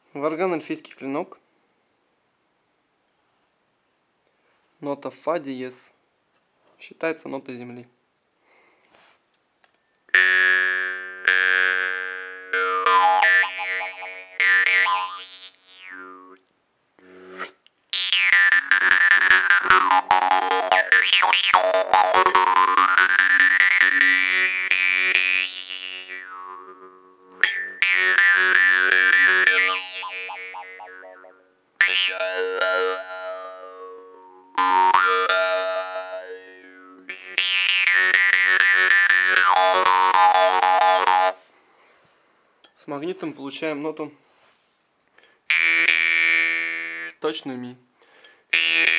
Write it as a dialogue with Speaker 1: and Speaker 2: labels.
Speaker 1: Варган эльфийский клинок. Нота фа диез. Считается нотой земли. С магнитом получаем ноту точную ми.